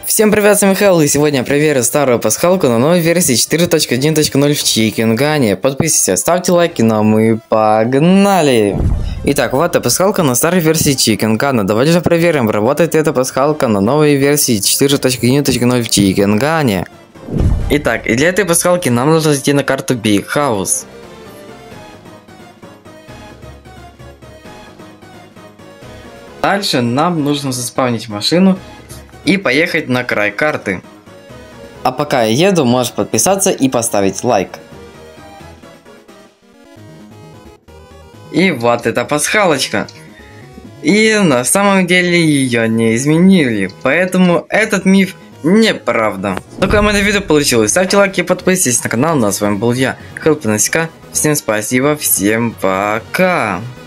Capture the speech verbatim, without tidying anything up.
Всем привет, с вами Михаил, и сегодня я проверю старую пасхалку на новой версии четыре точка один точка ноль в Chicken Gun. Подписывайтесь, ставьте лайки, ну а мы погнали! Итак, вот эта пасхалка на старой версии Chicken Gun. Давайте же проверим, работает эта пасхалка на новой версии четыре точка один точка ноль в Chicken Gun. Итак, и для этой пасхалки нам нужно зайти на карту Big House. Дальше нам нужно заспавнить машину и поехать на край карты. А пока я еду, можешь подписаться и поставить лайк. И вот эта пасхалочка. И на самом деле ее не изменили, поэтому этот миф неправда. Такое мое видео получилось. Ставьте лайки и подписывайтесь на канал. Ну а с вами был я, Хелпинасика. Всем спасибо, всем пока.